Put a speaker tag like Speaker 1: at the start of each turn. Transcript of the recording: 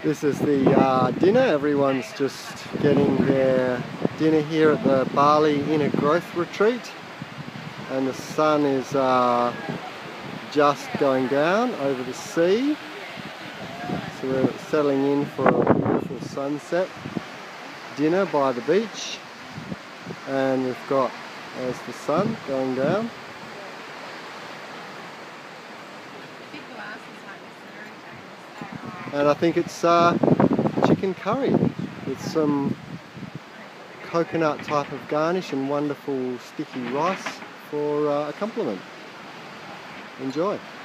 Speaker 1: This is the dinner. Everyone's just getting their dinner here at the Bali Inner Growth Retreat, and the sun is just going down over the sea, so we're settling in for a beautiful sunset dinner by the beach, and we've got, there's the sun going down. And I think it's chicken curry with some coconut type of garnish and wonderful sticky rice for a compliment. Enjoy.